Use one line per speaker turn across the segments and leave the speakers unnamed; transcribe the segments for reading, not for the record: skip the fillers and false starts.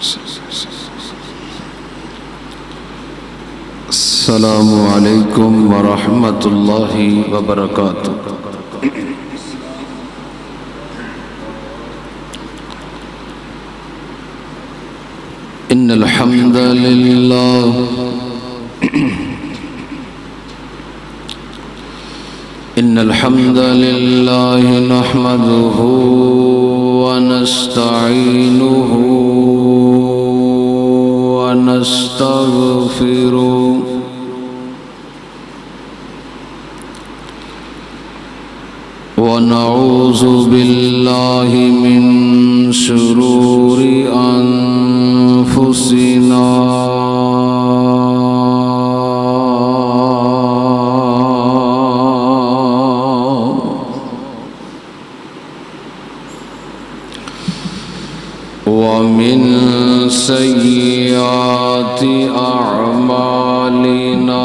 السلام علیکم ورحمۃ اللہ وبرکاتہ۔ ان الحمد للہ نحمده ونستعینه ونستغفره ونعوذ باللہ من شرور انفسنا ومن سیئات اعمالنا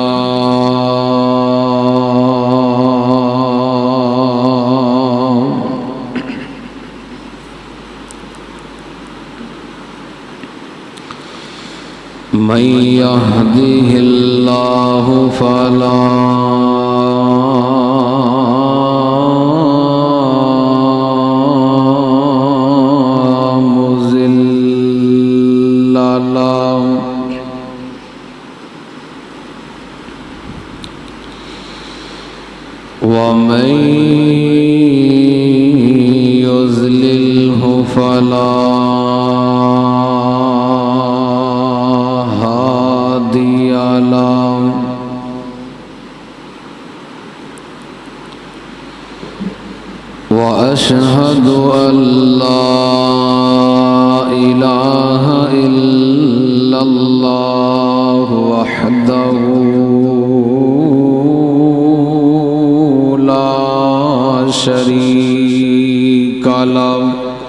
من يهده الله فلا مضل له ومن يضلله فلا وأشهد أن لا إله إلا الله وحده لا شريك له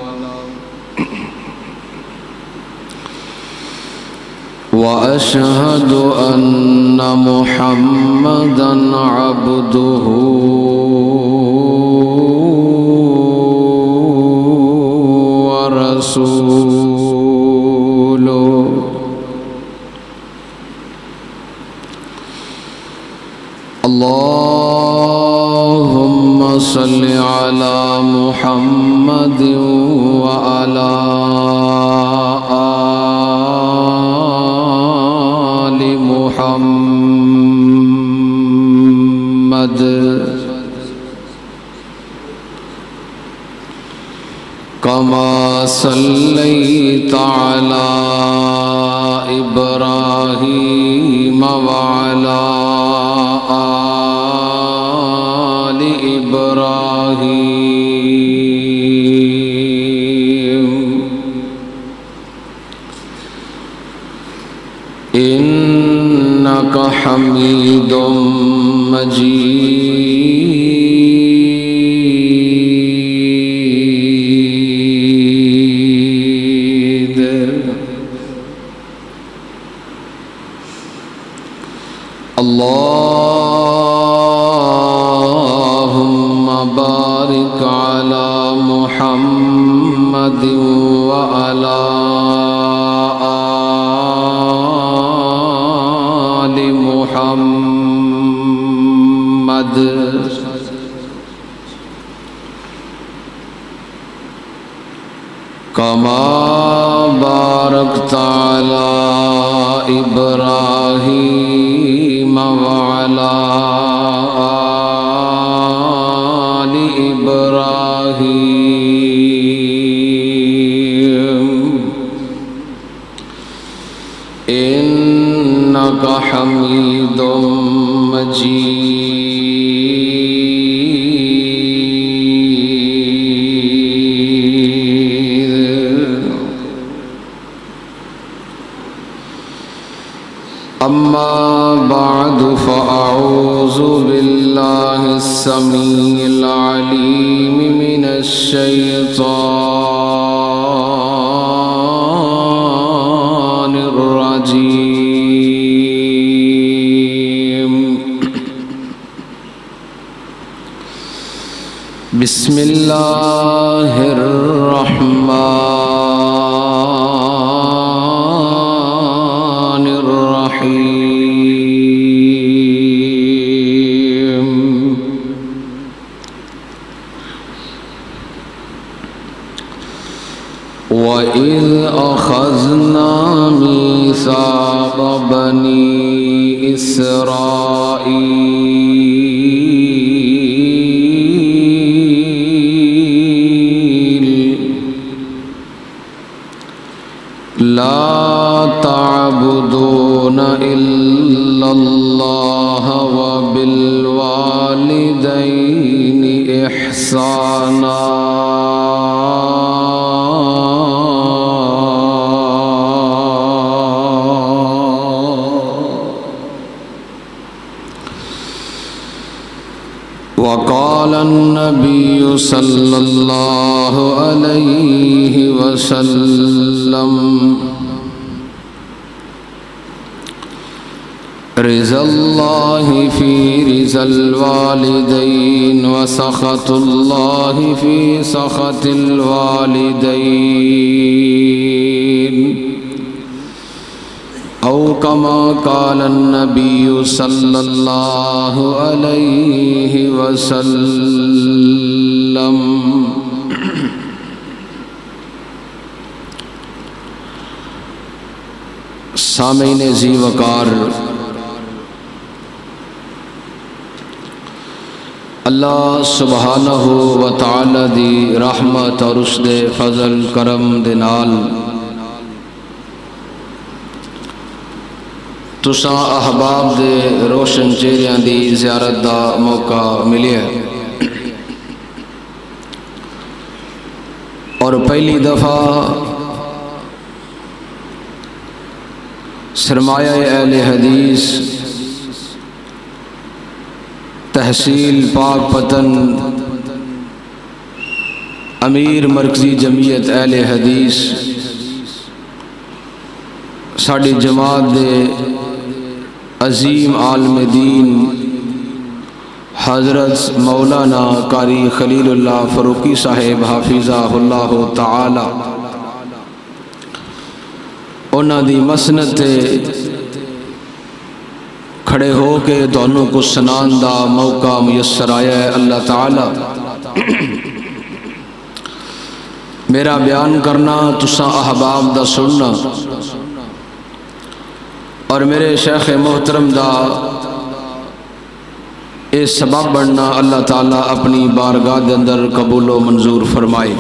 وأشهد أن محمدًا عبده ورسوله اللهم صل على محمد وعلى آل محمد كما صليت على إبراهيم وعلى آل إبراهيم إنك حميد مجيد. اللهم بارك على محمد وعلى آل محمد كما باركت على إبراهيم وعلى آل إبراهيم إنك حميد مجيد. أما بعد فأعوذ بالله السميع العليم من الشيطان الرجيم. بسم الله الرحمن الرحيم وَإِذْ أَخَذْنَا مِيثَاقَ بَنِي إِسْرَائِيلَ لَا تَعْبُدُونَ إِلَّا اللَّهَ وَبِالْوَالِدَيْنِ إِحْسَانًا وقال النبي صلى الله عليه وسلم رضا الله في رضا الوالدين وسخط الله في سخط الوالدين او کما قال النبی صلی اللہ علیہ وسلم۔ سامعین ذی وقار، اللہ سبحانہ و تعالی دی رحمت اور اس دے فضل کرم دے نال تساں احباب دے روشن چہریاں دی زیارت دا موقع ملیا اور پہلی دفعہ سرمایہ اہل حدیث تحصیل پاک پتن امیر مرکزی جمعیت اہل حدیث ساڑی جماعت دے عظیم عالم دین حضرت مولانا قاری خلیل اللہ فروقی صاحب حافظہ اللہ تعالی انہاں دی مسند تے کھڑے ہو کے دونوں کو سنان دا موقع میسر آیا ہے۔ اللہ تعالی میرا بیان کرنا تساں احباب دا سننا اور میرے شیخ محترم دا اے سبب بننا اللہ تعالیٰ اپنی بارگاہ دے اندر قبول و منظور فرمائے۔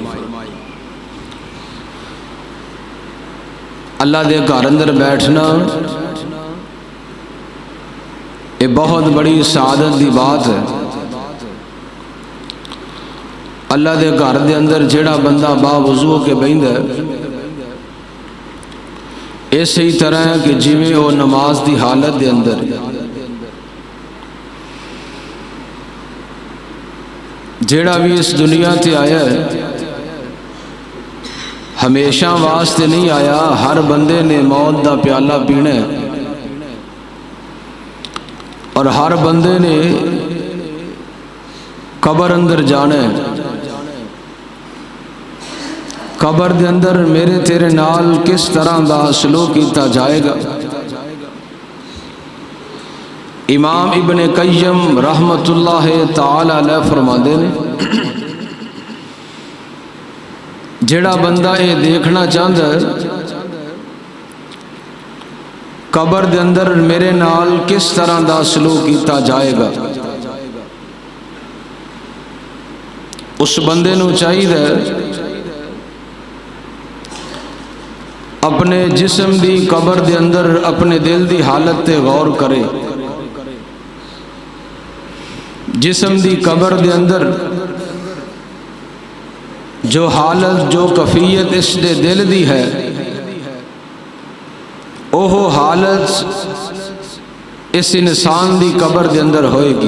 اللہ دے گھر اندر بیٹھنا یہ بہت بڑی سعادت دی بات ہے۔ اللہ دے گھر دے اندر جیڑا بندہ باوضو کے بیندہ ہے اسی طرح ہے کہ جویں وہ نماز دی حالت دے اندر جیڑا بھی اس دنیا تے آیا ہے ہمیشہ واسطے نہیں آیا، ہر بندے نے موت دا پیالہ پینا ہے اور ہر بندے نے قبر اندر جانا ہے۔ قبر دے اندر میرے تیرے نال کس طرح دا سلوک کیتا جائے گا؟ امام ابن قیم رحمت اللہ تعالی علیہ فرماندے نے جیڑا بندہ یہ دیکھنا چاہتا ہے قبر دے اندر میرے نال کس طرح دا سلوک کیتا جائے گا، اس بندے نو چاہیے اپنے جسم دی قبر دے اندر اپنے دل دی حالت تے غور کرے۔ جسم دی قبر دے اندر جو حالت جو کفیت اس دے دل دی ہے اوہ حالت اس انسان دی قبر دے اندر ہوئے گی۔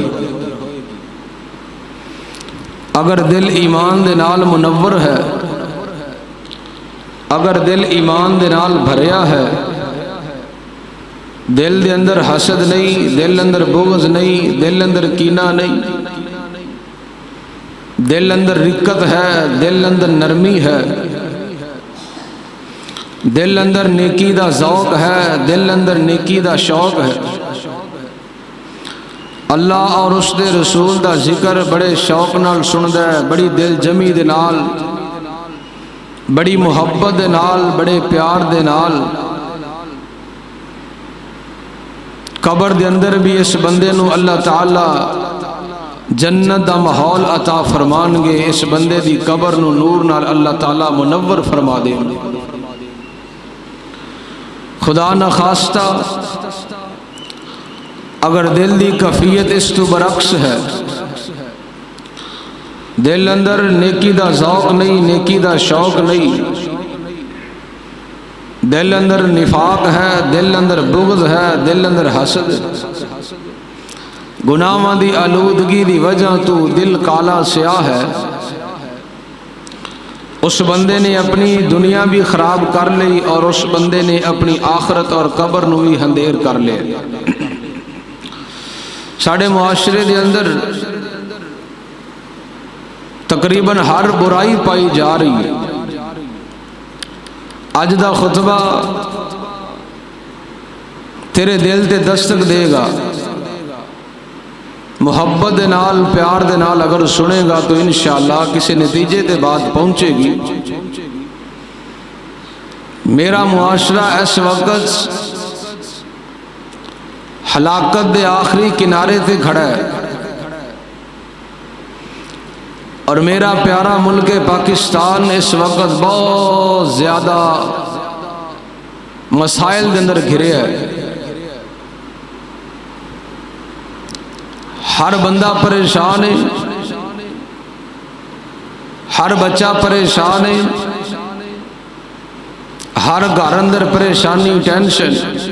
اگر دل ایمان دے نال منور ہے، اگر دل ایمان دے نال بھریا ہے، دل دے اندر حسد نہیں، دل اندر بغض نہیں، دل اندر کینہ نہیں، دل اندر رقت ہے، دل اندر نرمی ہے، دل اندر نیکی دا ذوق ہے، دل اندر نیکی دا شوق ہے، اللہ اور اس دے رسول دا ذکر بڑے شوق نال سندا ہے، بڑی دل جمی دے نال، بڑی محبت دے نال، بڑے پیار دے نال۔ قبر دے اندر بھی اس بندے نو اللہ تعالی جنت دا ماحول عطا فرمان گے، اس بندے دی قبر نو نور نال اللہ تعالی منور فرما دے۔ خدا نہ خواستہ اگر دل دی کفیت اس تو برعکس ہے، دل اندر نیکی دا ذوق نہیں، نیکی دا شوق نہیں، دل اندر نفاق ہے، دل اندر بغض ہے، دل اندر حسد، گناہاں دی آلودگی دی وجہ تو دل کالا سیاہ ہے، اس بندے نے اپنی دنیا بھی خراب کر لی اور اس بندے نے اپنی آخرت اور قبر نو بھی اندھیر کر لے۔ ساڑھے معاشرے دے اندر تقریباً ہر برائی پائی جا رہی ہے۔ اج دا خطبہ تیرے دل تے دستک دے گا، محبت دے نال، پیار دے نال اگر سنے گا تو انشاءاللہ کسی نتیجے دے بعد پہنچے گی۔ میرا معاشرہ اس وقت ہلاکت دے آخری کنارے تے کھڑا ہے، اور میرا پیارا ملک پاکستان اس وقت بہت زیادہ مسائل دے اندر گھرے ہے۔ ہر بندہ پریشان ہے، ہر بچہ پریشان ہے، ہر گھر اندر پریشانی، ٹینشن،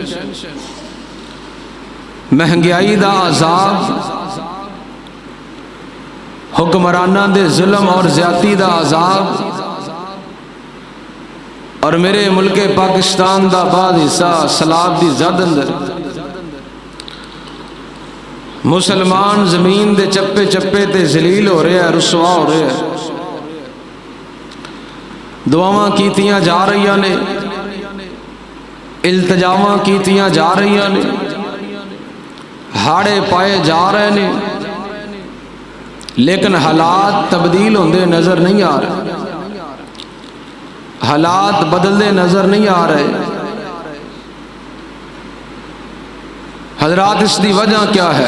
مہنگائی دا عذاب، حکمرانہ دے ظلم اور زیادتی دا عذاب، اور میرے ملک پاکستان دا بعض حصہ سیلاب دی زد اندر مسلمان زمین دے چپے چپے تے ذلیل ہو رہے ہیں، رسوا ہو رہے ہیں۔ دعاواں کیتیاں جا رہی نے، التجاواں کیتیاں جا رہی نے، ہاڑے پائے جا رہے نے، لیکن حالات تبدیل ہوندے نظر نہیں آ رہے، حالات بدلتے نظر نہیں آ رہے۔ حضرات اس دی وجہ کیا ہے؟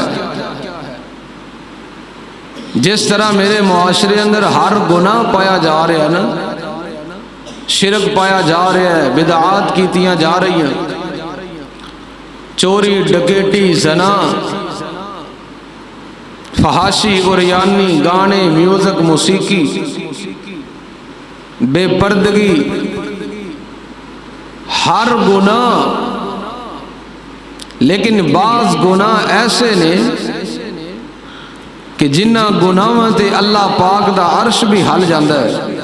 جس طرح میرے معاشرے اندر ہر گناہ پایا جا رہا ہے نا، شرک پایا جا رہا ہے، بدعات کیتیاں جا رہی ہیں، چوری، ڈکیٹی، زنا، فحاشی، عریانی، گانے، میوزک، موسیقی، بے پردگی، ہر گناہ۔ لیکن بعض گناہ ایسے نے کہ جنہ گناہاں تے اللہ پاک دا عرش بھی ہل جاندہ ہے،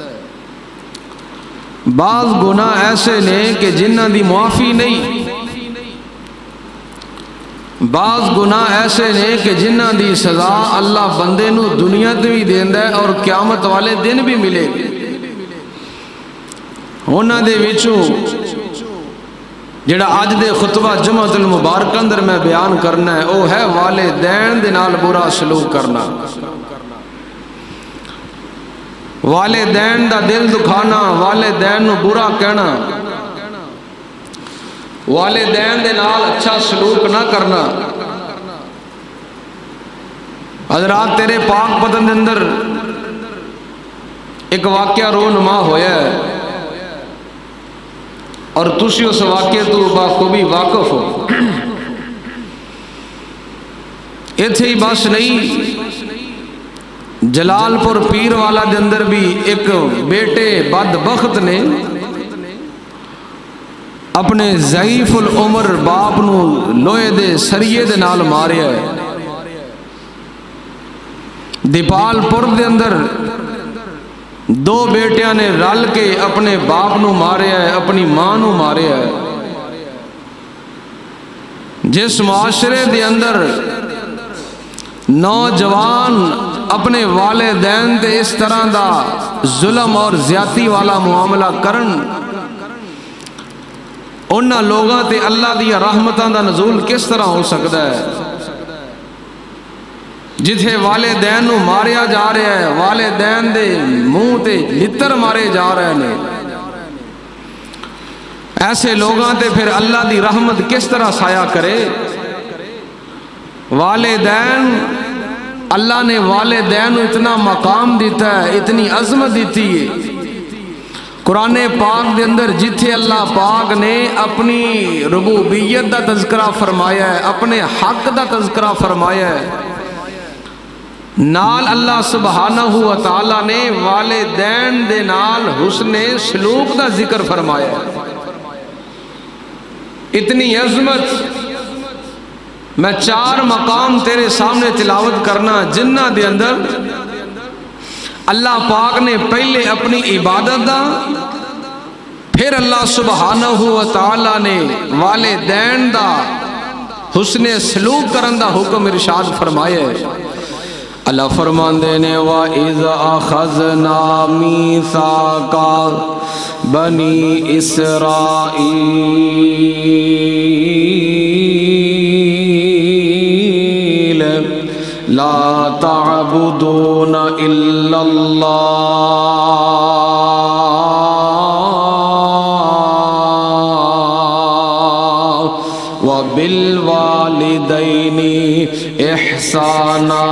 بعض گناہ ایسے نے کہ جنہ دی معافی نہیں، بعض گناہ ایسے نے کہ جنہ دی سزا اللہ بندے نو دنیا تے بھی دیندا ہے اور قیامت والے دن بھی ملے گی۔ انہاں دے وچوں جڑا اج دے خطبہ جمعۃ المبارک اندر میں بیان کرنا ہے، وہ ہے والدین دے نال برا سلوک کرنا، والدین دا دل دکھانا، والدین نو برا کہنا، والدین دے نال اچھا سلوک نہ کرنا۔ حضرات تیرے پاک بدن دے اندر ایک واقعہ رونما ہویا ہے، اور تسی اس واقعے تو بخوبی واقف ہو۔ ایتھے ہی بس نہیں، جلال پور پیر والا دے اندر بھی ایک بیٹے بدبخت نے اپنے ضعیف العمر باپ نو لوہے دے سریے دے نال ماریا ہے۔ دیپال پور دے اندر دو بیٹیاں نے رل کے اپنے باپ نو ماریا ہے، اپنی ماں نو ماریا ہے۔ جس معاشرے دے اندر نوجوان اپنے والدین دے اس طرح دا ظلم اور زیادتی والا معاملہ کرن، انہاں لوگاں تے اللہ دیا رحمتاں دا نزول کس طرح ہو سکتا ہے جتھے والدین نو ماریا جا رہا ہے، والدین دے منہ تے لتر مارے جا رہے ہیں، ایسے لوگاں تے پھر اللہ دی رحمت کس طرح سایہ کرے؟ والدین، اللہ نے والدین کو اتنا مقام دیتا ہے، اتنی عظمت دیتی ہے۔ قرآن پاک دے اندر جتھے اللہ پاک نے اپنی ربوبیت دا تذکرہ فرمایا ہے، اپنے حق دا تذکرہ فرمایا ہے، نال اللہ سبحانہ و تعالی نے والدین دے نال حسن سلوک دا ذکر فرمایا ہے۔ اتنی عظمت، میں 4 مقام تیرے سامنے تلاوت کرنا جنہ دے اندر اللہ پاک نے پہلے اپنی عبادت دا، پھر اللہ سبحانہ و تعالی نے والدین دا حسن سلوک کرن دا حکم ارشاد فرمایا ہے۔ اللہ فرماندے نے وَإِذْ أَخَذْنَا مِيثَاقَ بَنِي إِسْرَائِيلَ لَا تَعْبُدُونَ إِلَّا اللَّهَ وَبِالْوَالِدَيْنِ إِحْسَانًا۔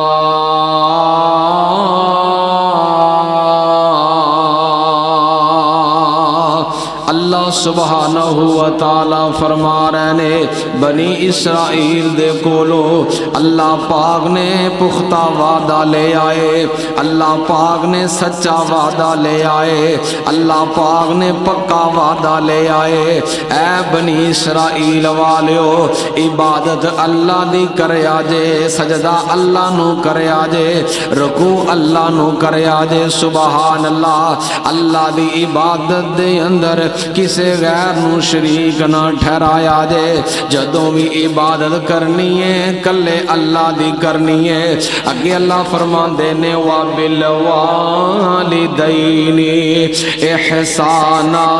اللہ سبحانہ و تعالی فرما رہے ہیں بنی اسرائیل دے کولو اللہ پاک نے پختہ وعدہ لے آئے، اللہ پاک نے سچا وعدہ لے آئے، اللہ پاک نے پکا وعدہ لے آئے۔ اے بنی اسرائیل والیو، عبادت اللہ دی کرے آجے، سجدہ اللہ نو کرے آجے، رکوع اللہ نو کرے آجے، سبحان اللہ۔ اللہ دی عبادت دے اندر کسے غیر نو شریک نہ ٹھہرایا جے، جدوں بھی عبادت کرنی ہے کلے اللہ دی کرنی ہے۔ اگے اللہ فرماندے نے وَبِالْوَالِدَيْنِ إِحْسَانًا،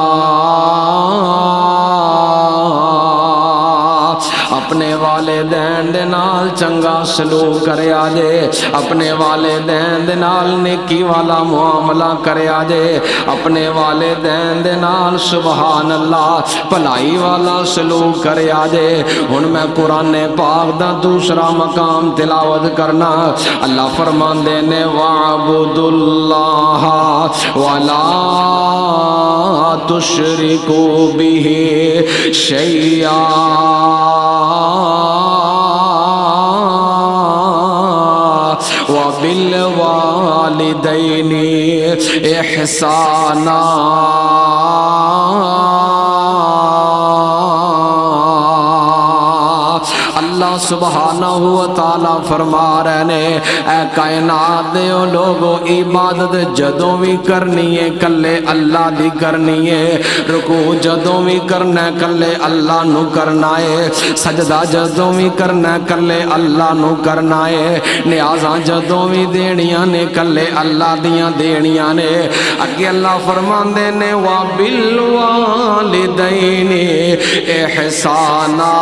اپنے والدین دے نال چنگا سلوک کرے آجے، اپنے والدین دے نال نیکی والا معاملہ کرے آجے، اپنے والدین دے نال سبحان اللہ بھلائی والا سلوک کرے آجے۔ ہن میں قرآن پاک دا دوسرا مقام تلاوت کرنا۔ اللہ فرماندے نے وَاعْبُدُوا اللَّهَ وَلَا تُشْرِكُوا بِهِ شَيْئًا وَبِالْوَالِدَيْنِ إِحْسَانًا۔ اللہ سبحانہ و تعالی فرما رہے نے اے کائنات دے لوگو، عبادت جدوں بھی کرنی ہے کلے اللہ دی کرنی ہے، رکوع جدوں بھی کرنا ہے کلے اللہ نو کرنا ہے، سجدہ جدوں بھی کرنا ہے کلے اللہ نو کرنا ہے، نیازاں جدوں بھی دینیاں نے کلے اللہ دیاں دینیاں نے۔ اگے اللہ فرماندے نے وَبِالْوَالِدَيْنِ إِحْسَانًا،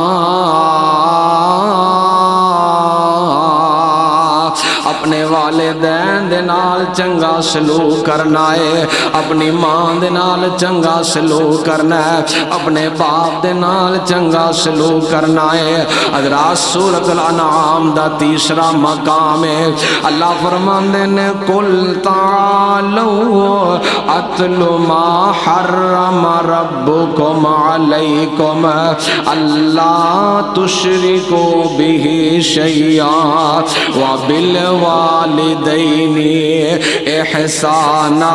اپنے والدین دے نال چنگا سلوک کرنا ہے، اپنی ماں دے نال چنگا سلوک کرنا ہے، اپنے باپ دے نال چنگا سلوک کرنا ہے۔ حضرات سورۃ الانعام دا تیسرا مقام ہے۔ اللہ فرماندے نے قُلْ تَعَالَوْا أَتْلُ مَا حَرَّمَ رَبُّكُمْ عَلَيْكُمْ أَلَّا تُشْرِكُوا بِهِ شَيْئًا وَبِالْوَالِدَيْنِ إِحْسَانًا۔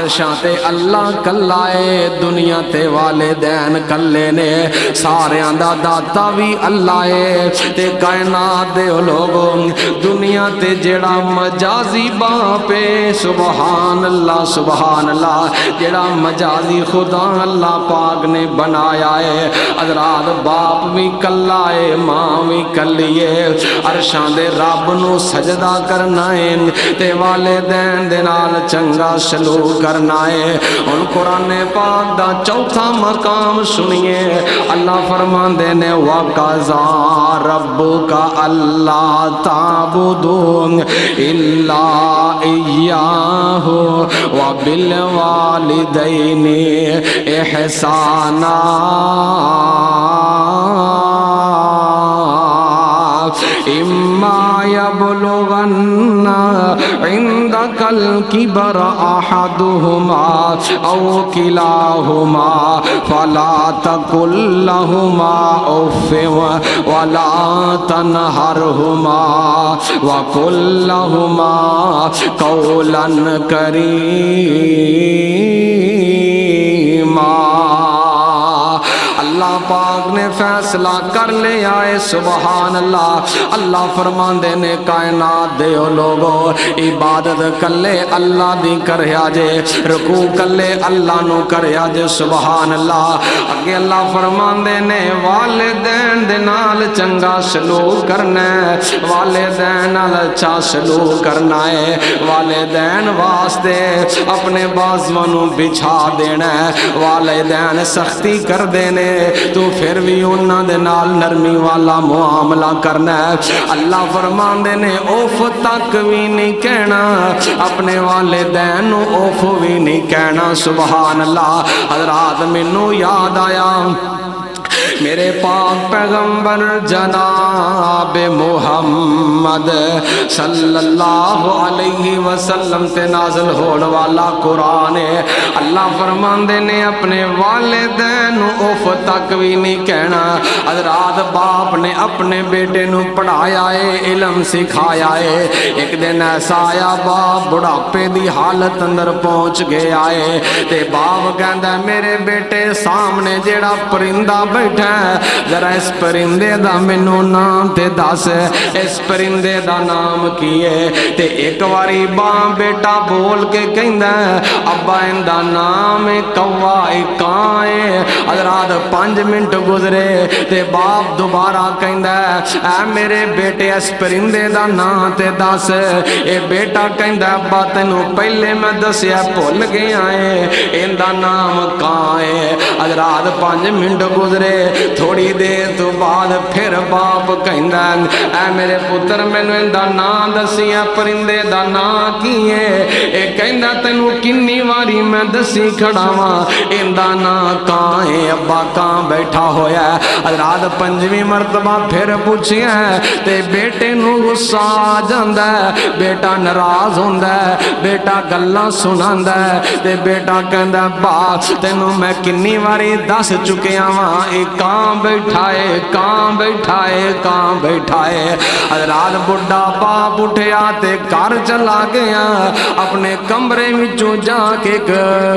अरशां ते अल्लाह कल्ला है, दुनिया ते वालिदैन कल्ले ने, सारियां दा दाता भी अल्लाह है। ते कायनात दे लोगों दुनिया ते जेड़ा मजाजी बाप है, सुबहान अल्लाह, जेड़ा मजाजी खुदा अल्लाह पाक ने बनाया है। हज़रात बाप भी कल्ला है, मां भी कल्ली है। अरशां दे रब नू सजदा करना है ते वालिदैन दे नाल चंगा सलूक करना है। हुण कुरान पाक दा चौथा मकाम सुनिए, अल्लाह फरमांदे ने वक़ज़ा रब्बुका अल्ला ताबुदू इल्ला इय्याहु व बिल वालिदैनि इहसाना। इम्मा यबलुगन्ना इंदकल किबर अहदुहुमा औ किलाहुमा फला तकुल लहुमा उफ़्फ़िन वला तनहरहुमा वकुल लहुमा कौलन करीमा। अल्लाह पाक ने फैसला कर ले आए, सुबहान अल्लाह। अल्लाह फरमांदे ने कायनात दे लोगो इबादत कल्ले अल्लाह दी करया जे, रुकू कल्ले अल्लाह नु करया जे, सुबहान अल्लाह। अगे अल्लाह फरमांदे ने वालिदैन दे नाल चंगा सलूक करना है, वालिदैन नाल अच्छा सलूक करना है। वालिदैन वास्ते अपने बाजुआं नु बिछा देना है, वालिदैन सख्ती कर देने तू फिर भी उन्हां दे नाल नरमी वाला मुआमला करना है। अल्लाह फरमांदे ने उफ तक भी नहीं कहना, अपने वालिदैन नू उफ भी नहीं कहना, सुबहान अल्लाह। हज़रात मैनू याद आया मेरे पाक पैगंबर जनाब मुहम्मद सल्लल्लाहु अलैहि वसल्लम ते नाज़िल होने वाला कुरान है। अल्लाह फरमांदे ने अपने वालिदैन नू उफ तक भी नहीं कहना। हज़रात बाप ने अपने बेटे नू पढ़ाया है, इल्म सिखाया है। एक दिन ऐसा आया बाप बुढ़ापे दी हालत अंदर पहुंच गया है ते बाप कहंदा मेरे बेटे सामने जेड़ा परिंदा बैठा जरा इस परिंदे दा मैनू नाम ते दस, इस परिंदे दा नाम की है। ते एक बारी बां बेटा बोल के कहंदा अब्बा इंदा नाम है कौवा, कां है। हज़रात 5 मिनट गुजरे ते बाप दोबारा कहंदा ऐ मेरे बेटे इस परिंदे दा नाम ते दस। ए बेटा कहंदा अब्बा तैनू पहले मैं दसिया भुल गया है, इंदा नाम कां है। हज़रात 5 मिनट गुजरे, थोड़ी देर तो बाद फिर बाप कहंदा ऐ मेरे पुत्र मैनू इंदा नाम दसिया परिंदे दा नाम की है। ए कहंदा तैनू किन्नी वारी मैं दसी खड़ावा, इंदा नाम कां है। अब्बा कां बैठा होया। हज़रात 5वीं मरतबा फिर पूछिया ते बेटे नू गुस्सा आ जांदा, बेटा नाराज होंदा, बेटा गल्लां सुनांदा ते बेटा कहंदा अब्बा तैनू मैं किन्नी वारी दस चुकिया वा, कां बैठा है, कां बैठा है, कां बैठा है। हज़रात बुढ़ा बाप उठया ते घर चला गया, अपने कमरे विचों जाके एक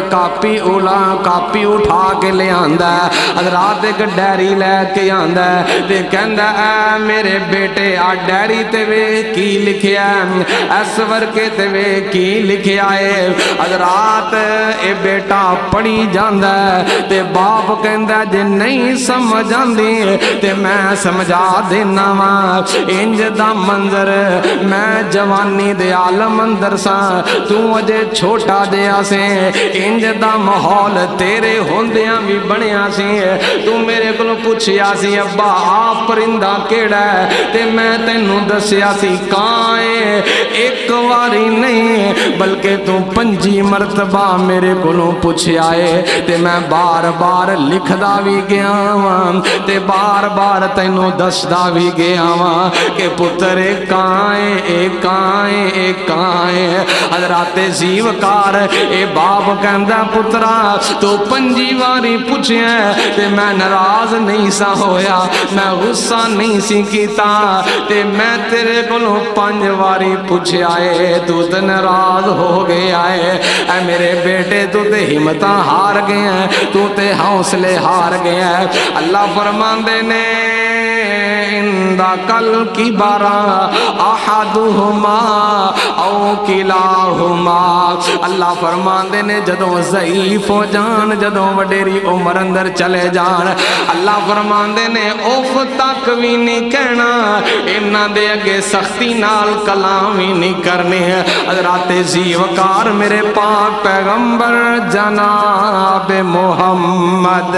कापी उठा के ले आंदा। हज़रात एक डायरी लैके आंदा ते कहंदा ऐ मेरे बेटे आ डायरी ते वे की लिखिया, इस वर्के ते वे की लिखिया है। हज़रात ए बेटा पढ़ी जांदा ते बाप कहंदा जे नहीं समझ आंदी ते मैं समझा देना वा। इंज दा मंजर मैं जवानी दे आलम अंदर सा, तू अजे छोटा जिहा से, इंज दा माहौल तेरे होंदियां भी बनया सी। तू मेरे कोलों पुछया सी अब्बा आ परिंदा केड़ा है ते मैं तैनू दसिया सी कां है। एक वारी नहीं बल्कि तू 5 मरतबा मेरे कोलों पुछया है ते मैं बार बार लिखदा भी गया वा ते बार बार तैनू दसदा भी गया वा कि पुत्र कां है, ए कां है, ए कां है। हज़रात जी वकार ए बाप कहंदा पुत्रा तो 5 वारी पूछया ते मैं नाराज नहीं सा होया, मैं गुस्सा नहीं सी कीता, ते मैं तेरे कोलों 5 वारी पूछया है तू ते नाराज हो गया है। ऐ मेरे बेटे तू ते हिम्मत हार गया, तू ते हौसले हार गया। अल्लाह फरमांदे ने इंदा कल की बारा अहदुहुमा औ किलाहुमा। अल्लाह फरमांदे ने जदों ज़ईफ हो जान, जदों वडेरी उम्र अंदर चले जान, अल्लाह फरमांदे ने उफ तक भी नहीं कहना, इन्हां दे अगे सख्ती नाल कलाम भी नहीं करने। हज़रत ज़ीवकार मेरे पाक पैगंबर जनाब मुहम्मद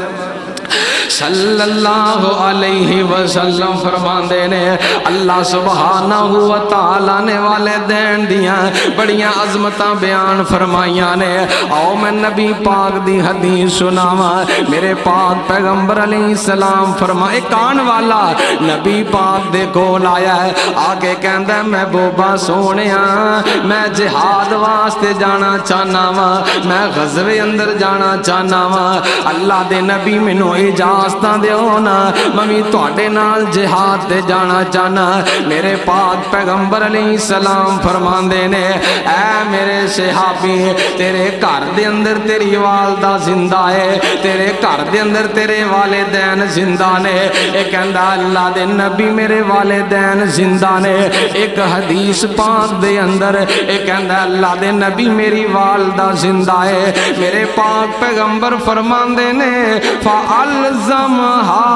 सल्लल्लाहु अलैहि वसल्लम फरमांदे ने अल्लाह सुब्हानहु व तआला ने वाले दैन दियां बड़ियां अजमतां बयान फरमाइयां ने। आओ मैं नबी पाक दी हदीस सुनावा। मेरे पाक पैगंबर अलैहिस्सलाम फरमाए कान वाला नबी पाक दे कोल आया है, आके कहंदा मैं बोबा सोहणिया मैं जिहाद वास्ते जाना चाहना वा, मैं गज़वे अंदर जाना चाहना वा। अल्लाह दे नबी मैनू इजाज़त दिओ ना, मैं तुहाडे नाल जिहाद ते जाना चाहना। मेरे पाक पैगंबर अलैहिस्सलाम फरमांदे ने ऐ मेरे सहाबी तेरे घर दे अंदर तेरी वालदा जिंदा है, तेरे घर दे अंदर तेरे वालिदैन जिंदा ने। ये कहंदा अल्लाह दे नबी मेरे वालिदैन जिंदा ने। एक हदीस पाक दे अंदर ये कहंदा अल्लाह दे नबी मेरी वालदा जिंदा है। मेरे पाक पैगंबर फरमांदे ने फ़अल्ज़महा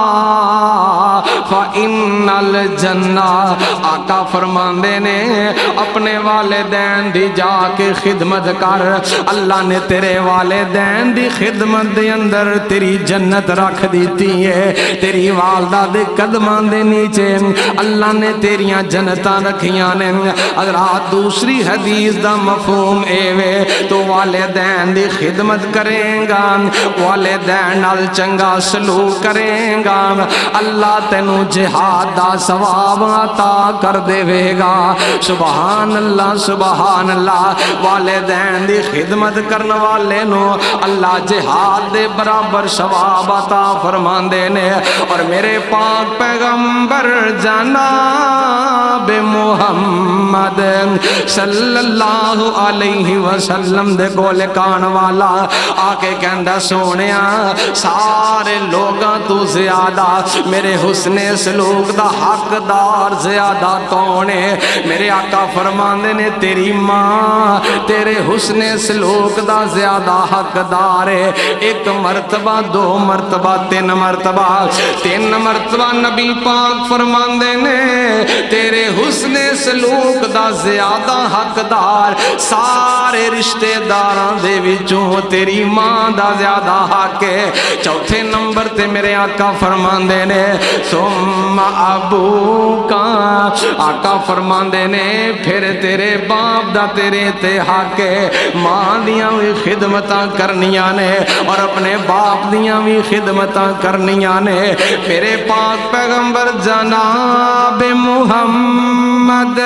फ़इन्नल जन्ना। आका फरमांदे ने अपने वालिदैन दी जाके खिदमत कर, अल्लाह ने तेरे वालिदैन दी खिदमत दे अंदर तेरी जन्नत रख दी है। तेरी वालदा दे कदमां दे नीचे अल्लाह ने तेरियां जन्नतां रखियां ने। हज़रात दूसरी हदीस दा मफहूम एवे तो वालिदैन दी खिदमत करेगा, वालिदैन नाल चंगा सलूक करेगा, अल्लाह तेनू जिहाद दा सवाब अता कर देवेगा। सुभान अल्लाह सुभान अल्लाह। वालिदैन दी खिदमत करने वाले नो अल्लाह जिहाद दे बराबर सवाब अता फरमांदे ने। और मेरे पाक पैगंबर जनाब मुहम्मद सल्लल्लाहु अलैहि वसल्लम दे कोल कान वाला आके कहंदा सोहणिया सारे लोगां तू ज्यादा मेरे हुस्ने सलूक दा हकदार ज्यादा कौन है? मेरे आका फरमांदे ने तेरी माँ तेरे हुस्ने सलूक दा ज्यादा हकदार है। एक मरतबा, 2 मरतबा, 3 मरतबा, 3 मरतबा नबी पाक फरमांदे ने तेरे हुस्ने सलूक दा ज्यादा हकदार सारे रिश्तेदारां दे विचों तेरी माँ दा ज्यादा हक है। चौथे नंबर ते मेरे आका फरमांदे ने सुम्मा अबू का, आका फरमांदे ने फिर तेरे बाप दा तेरे ते हक है। मां दियां भी खिदमतां करनियां ने और अपने बाप दियां भी खिदमतां करनियां ने। मेरे पाक पैगंबर जनाब मुहम्मद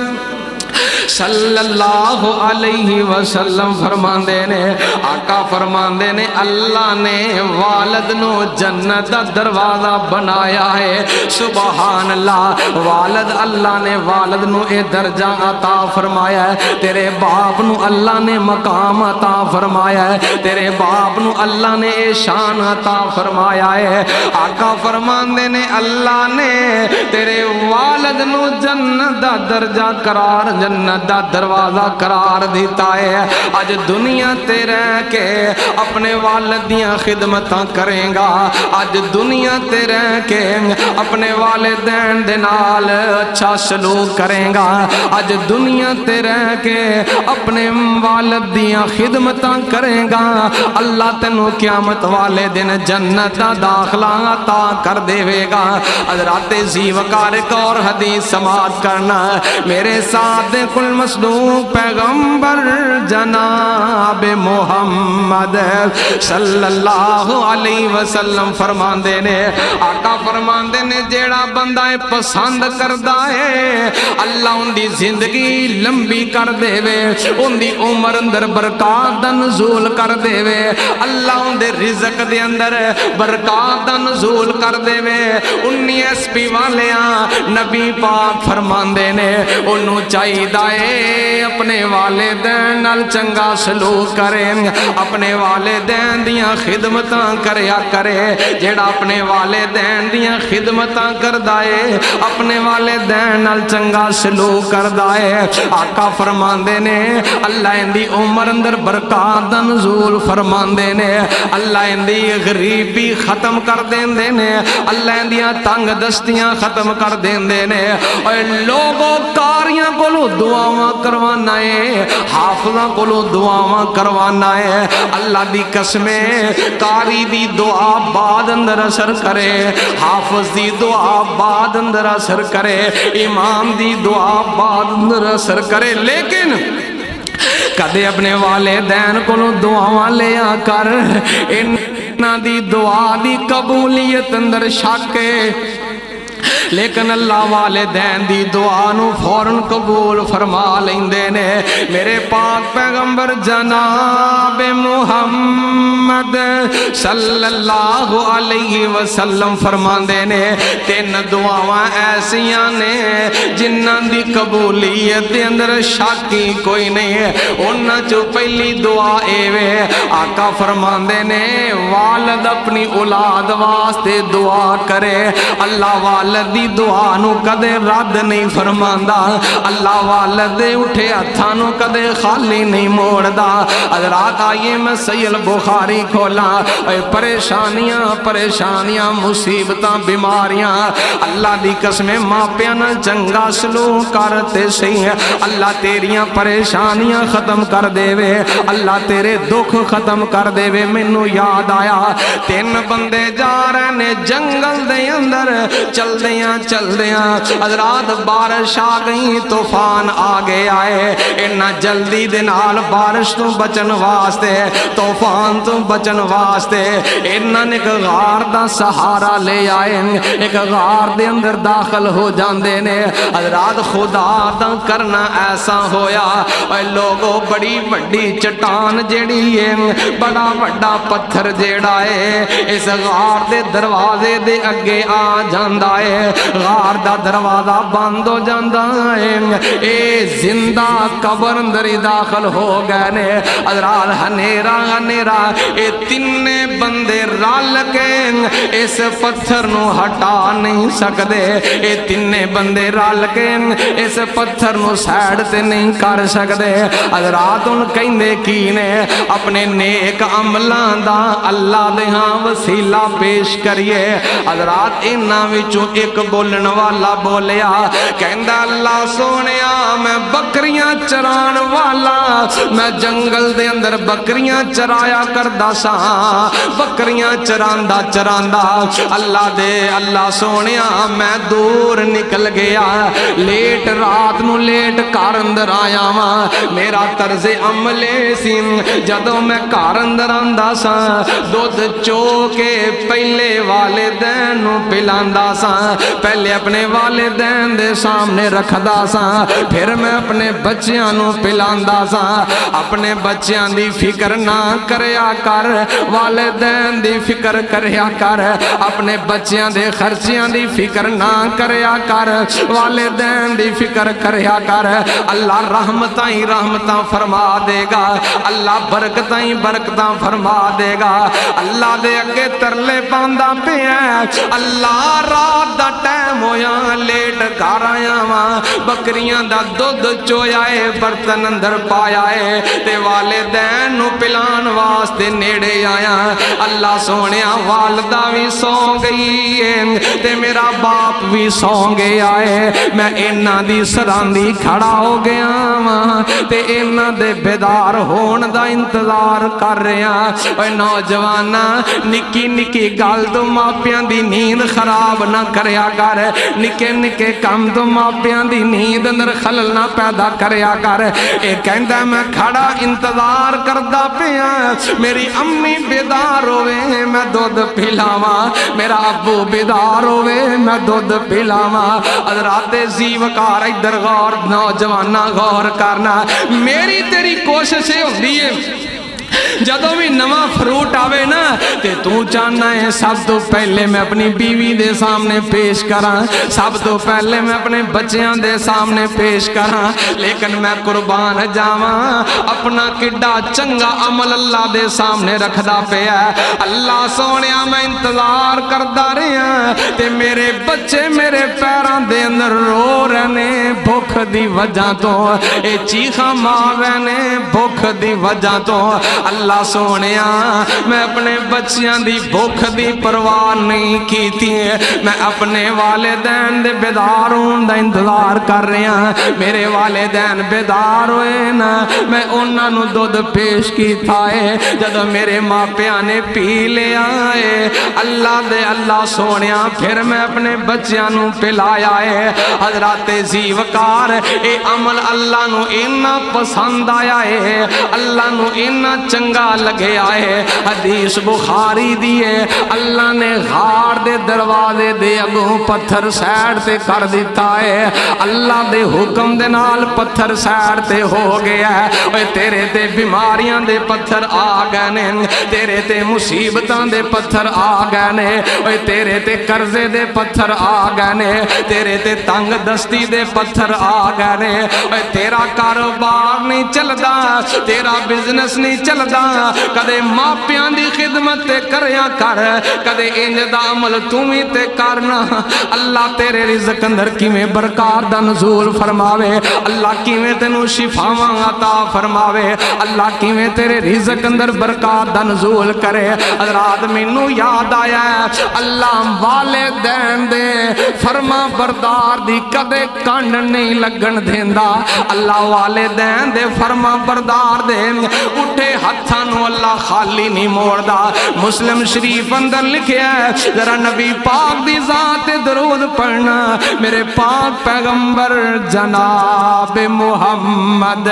सल्लल्लाहु अलैहि वसल्लम फरमांदे ने आका फरमांदे ने अल्लाह ने वालद नो जन्नत दा दरवाजा बनाया है। सुभान अल्लाह। वालद अल्लाह ने वालद नो ए दर्जा अता फरमाया है। तेरे बाप नु अल्लाह ने मकाम अता फरमाया है। तेरे बाप नु अल्लाह ने ए शान अता फरमाया है। आका फरमांदे ने अल्लाह ने तेरे वालद नु जन्नत दा दर्जा करार, जन्नत दा दरवाजा करार दिता है। अज दुनिया ते रह के अपने वालिद दियां खिदमतां करेगा, अज दुनिया ते रह के अपने वालिदैन दे नाल अच्छा सलूक करेगा, अज दुनिया ते रह के अपने वालिद दियां खिदमतां करेगा। अल्लाह तेनू क़यामत वाले दिन जन्नत दा दाखला अता कर देवेगा। हज़रत ज़ीवकार एक और हदीस समाअत करना मेरे साथ कुल मसदूक पैगंबर جناب محمد صلی اللہ علیہ وسلم فرماندے نے، آقا فرماندے نے جیڑا بندہ پسند کردہ ہے اللہ ان دی زندگی لمبی کر دے وے، ان دی عمر اندر برکات دا نزول کر دے وے، اللہ ان دے رزق دے اندر برکات دا نزول کر دے وے۔ 19 ایس پی والیاں نبی پاک فرماندے نے انہوں چاہی دائے اپنے والدین نال چنگا سلوک کریں، اپنے والدین دیاں خدمتاں کریا کرے، جیڑا اپنے والدین دیاں خدمتاں کر دائے اپنے والدین نال چنگا سلوک کر دائے، آقا فرماندے نے اللہ ان دی عمر اندر برکات دا نزول فرماندے نے، اللہ ان دی غریبی ختم کر دیندے نے، اللہ ان دیاں تنگ دستیاں ختم کر دیندے نے۔ اور لوگوں کاریاں کولو دعاواں کروانا ہے، حافظاں کولو دعاواں کروانا ہے، اللہ دی قسمیں کاری دی دعا بعد اندر اثر کرے، حافظ دی دعا بعد اندر اثر کرے، امام دی دعا بعد اندر اثر کرے، لیکن کدے اپنے والدین کو دعا لیا کر، انہاں دی دعا دی قبولیت اندر شک ہے، لیکن اللہ والدین دی دعا نو فوراً قبول فرما لیندے نے۔ میرے پاک پیغمبر جناب محمد صلی اللہ علیہ وسلم فرماندے نے 3 دعاواں ایسیاں نے جنہاں دی قبولیت دے اندر شاکی کوئی نہیں ہے، انہاں چو پہلی دعا ایوے، آقا فرماندے نے والد اپنی اولاد واسطے دعا کرے، اللہ والد دی دعا نو کدے رد نہیں فرماندا، اللہ والد دے اٹھے ہتھاں نو کدے خالی نہیں موڑدا۔ حضرات آئیے میں صحیح البخاری کھولا، پریشانیاں مصیبتاں بیماریاں، اللہ دی قسمیں ماپیاں نال چنگا سلوک کرتے سہی، اللہ تیریاں پریشانیاں ختم کر دے وے، اللہ تیرے دکھ ختم کر دے وے۔ مینوں یاد آیا 3 بندے جا رہے نے جنگل دے اندر، چل دیاں حضرات بارش آ گئی، طوفان آگے آئے، انہاں جلدی دے نال بارش تو بچن واسطے، طوفان تو بچن واسطے انہاں نے ایک غار دا سہارا لے آئے، ایک غار دے اندر داخل ہو جاندے نے۔ حضرات خدا دا کرنا ایسا ہویا، اے لوگوں بڑی بڑی چٹان جیڑی ہے، بڑا بڑا پتھر جیڑا ہے اس غار دے دروازے دے اگے آ جاندا ہے، غار دا دروازہ بند ہو جاندا ہے، اے زندہ قبر اندر داخل ہو گئے نے۔ حضرات ہنیرا اے 3 بندے رل کے اس پتھر نو ہٹا نہیں سکدے، اے 3 بندے رل کے اس پتھر نو سائیڈ تے نہیں کر سکدے۔ حضرات ان کہندے کی نے اپنے نیک عملاں دا اللہ دے ہاں وسیلہ پیش کریے۔ حضرات انہاں وچوں ایک بولن والا بولیا، کہندا اللہ سونیا میں بکریاں چران والا، میں جنگل دے اندر بکریاں چرایا کردا سا، بکریاں چراندا اللہ سونیا میں دور نکل گیا، لیٹ رات نو لیٹ کار اندر آیا ماں، میرا طرز عملے سی جدوں میں کار اندر آندا سا دودھ چو کے پہلے والدین نو پلاندا سا، پہلے اپنے والدین دے سامنے رکھدا سا، پھر میں اپنے بچیاں نو پلاندا سا۔ اپنے بچیاں دی فکر نہ کریا کر، والدین دی فکر کریا کر، اپنے بچیاں دے خرچیاں دی فکر نہ کریا کر، والدین دی فکر کریا کر، اللہ رحمتاں ہی رحمتاں فرما دے گا، اللہ برکتاں ہی برکتاں فرما دے گا۔ اللہ دے اگے ترلے پاندا پیا، اللہ رات دا ٹائم ہویا لیٹ گھر آیا ماں، بکریاں دا دودھ چویا ہے برتن اندر پایا ہے تے والدین نو پلان واسطے نیڑے آیا، اللہ سونیا والدہ بھی سو گئی ہے تے میرا باپ بھی سو گیا ہے، میں انہاں دی سراندی کھڑا ہو گیا ماں تے انہاں دے بیدار ہون دا انتظار کر رہے ہیں۔ اے نوجوانہ نکی نکی گل تو ماپیاں دی نیند خراب نہ کر کریا کر نکے نکے کام تو ماپیاں دی نیند اندر خلل نہ پیدا کریا کر اے کہندا میں کھڑا انتظار کردا پیا میری امی بیدار ہوئے میں دودھ پلاواں میرا ابو بیدار ہوئے میں دودھ پلاواں حضرات زیوکار ادھر غور نوجوانہ غور کرنا میری تیری کوشش ہوندی ہے جدوں بھی نواں فروٹ آوے نا تے تو چاہنا ہے سب تو پہلے میں اپنی بیوی دے سامنے پیش کراں سب تو پہلے میں اپنے بچیاں دے سامنے پیش کراں لیکن میں قربان جاواں اپنا کڈا چنگا عمل اللہ دے سامنے رکھدا پیا اللہ سونیا میں انتظار کردا رہیا تے میرے بچے میرے پیراں دے اندر رو رہنے بھوک دی وجہ تو اے چیخاں مار رہنے بھوک دی وجہ تو اللہ سونیا میں اپنے بچیاں دی بھوک دی پرواہ نہیں کیتی میں اپنے والدین دے بیدار ہون دا انتظار کر رہا میرے والدین بیدار ہوئے نا میں انہاں نو دودھ پیش کیتا ہے جدو میرے ماں پیاں نے پی لیا ہے اللہ دے اللہ سونیا پھر میں اپنے بچیاں نو پلایا ہے حضرات زیوکار اے عمل اللہ نو اینا پسند آیا ہے اللہ نو اینا چنگا لگے آئے حدیث بخاری دیئے اللہ نے غار دے دروازے دے اگوں پتھر سیڑ تے کر دیتا ہے اللہ دے حکم دے نال پتھر سیڑ تے ہو گیا ہے اے تیرے تے بیماریاں دے پتھر آ گئے نے تیرے تے مصیبتاں دے پتھر آ گئے نے اے تیرے تے قرضے دے پتھر آ گئے نے تیرے تے تنگ دستی دے پتھر آ گئے نے اے تیرا کاروبار نہیں چلدا تیرا بزنس نہیں چلدا کدے ماں پیاں دی خدمت تے کریا کر کدے انج دا عمل تمہیں تے کرنا اللہ تیرے رزق اندر کیویں برکات دا نزول فرماوے اللہ کیویں تینوں شفاواں عطا فرماوے اللہ کیویں تیرے رزق اندر برکات دا نزول کرے حضرات مینوں یاد آیا ہے اللہ والدین دے فرما بردار دی کدے کنڈ نہیں لگن دیندا اللہ والدین دے فرما بردار دے اٹھے ہتھانو اللہ خالی نہیں موڑدا مسلم شریف اندر لکھیا ہے ذرا نبی پاک دی ذات درود پڑھنا میرے پاک پیغمبر جناب محمد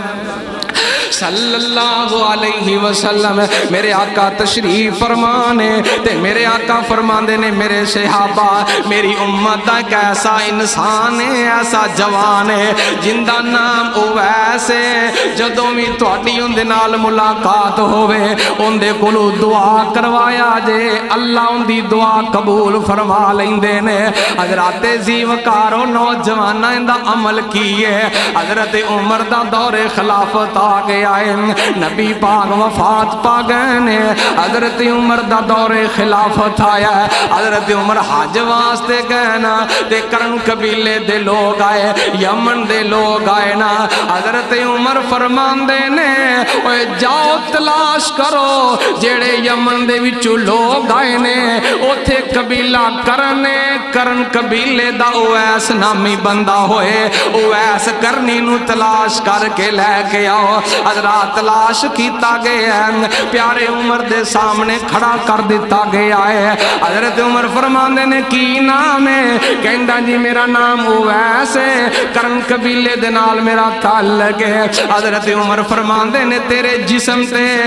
صلی اللہ علیہ وسلم میرے آقا تشریف فرمانے تے میرے آقا فرماندے نے میرے صحابہ میری امت دا ایک ایسا انسان ہے ایسا جوان ہے جن دا نام اویس ہے جدوں بھی تہاڈی اون دے نال ملاقات ہوے اون دے کولوں دعا کروایا جے اللہ اون دی دعا قبول فرما لیندے نے حضرات زیوکارو نوجواناں دا عمل کیے حضرت عمر دا دور خلافت آ گیا نبی پاک وفات پا گئے نے حضرت عمر دا دور خلافت آیا ہے حضرت عمر حج واسطے گئے نا تے کرن قبیلے دے لوگ آئے یمن دے لوگ آئے نا حضرت عمر فرمان دے نے اوے جاؤ تلاش کرو جیڑے یمن دے وچوں لوگ آئے نے اوتھے قبیلہ کرن قبیلے دا اویس نامی بندہ ہوئے اویس کرنی نو تلاش کر کے لے کے آؤ حضرات تلاش کیتا گیا ہے پیارے عمر دے سامنے کھڑا کر دیتا گیا ہے حضرت عمر فرماندے نے کی نام ہے کہندا جی میرا نام اویس ہے کرن قبیلے دے نال میرا تعلق ہے حضرت عمر فرماندے نے تیرے جسم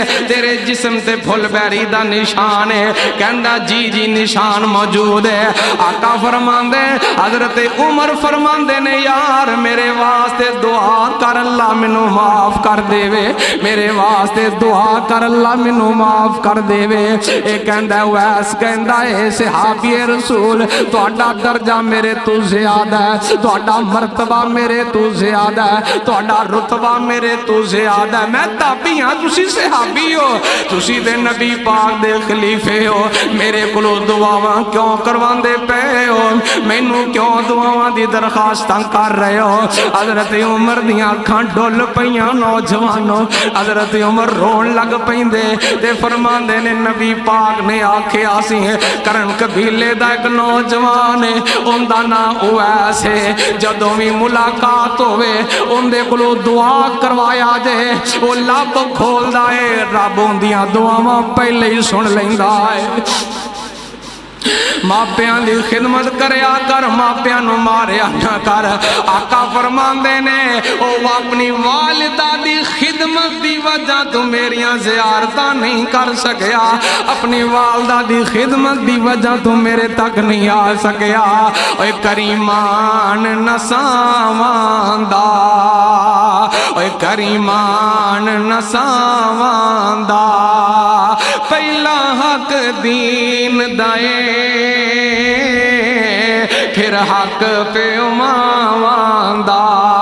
تے پھل بیری دا نشان ہے کہندا جی نشان موجود ہے آقا فرماندے حضرت عمر فرماندے نے یار میرے واسطے دعا کر اللہ مینوں معاف کر دے میرے واسطے دعا کر اللہ منو معاف کر دے اے کہندا ویس کہندا اے صحابی رسول تہاڈا درجہ میرے تو زیادہ ہے تہاڈا مرتبہ میرے تو زیادہ ہے تہاڈا رتبہ میرے تو زیادہ ہے میں تابعی ہاں تسی صحابی ہو تسی تے نبی پاک دے خلیفے ہو میرے کولوں دعاواں کیوں کرواندے پے ہو مینوں کیوں دعاواں دی درخواستاں کر رہے ہو حضرت عمر دیاں اکھاں ڈول پیاں نوجوانوں حضرت عمر رون لگ پیندے تے فرماندے نے نبی پاک نے آکھیا سی کرن قبیلے دا ایک نوجوان ہے اون دا نام اویس ہے جدوں وی ملاقات ہوے اون دے کولوں دعا کروایا جے او لب کھولدا ہے رب اون دیاں دعاواں پہلے ہی سن لیندا ہے मापियां दी खिदमत करया कर, मापियां नू मारिया ना कर। आका फरमांदे ने ओ अपनी वालिदा दी खिदमत दी वजह तू मेरियां ज़ियारतां नहीं कर सकिया, अपनी वालिदा दी खिदमत दी वजह तू मेरे तक नहीं आ सकिया। ओए करीमान नसावांदा, ओए करीमान नसावांदा, पहला हक दीन दाए फिर हक प्यो मावांदा,